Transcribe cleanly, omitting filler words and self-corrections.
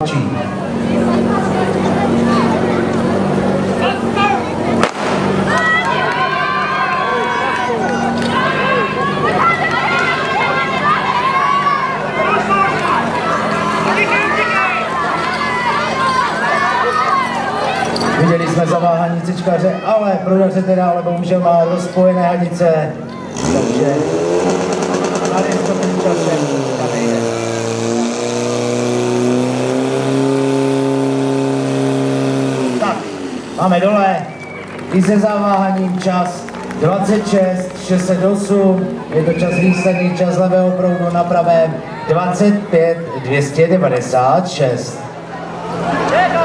Viděli jsme zaváhání cičkaře, ale prudaře teda, ale bohužel má rozpojené hadice, takže tady s tím časem nejde. Tak, máme dole i se zaváháním čas 26:608, je to čas výsledný, čas levého proudu na pravém 25:296.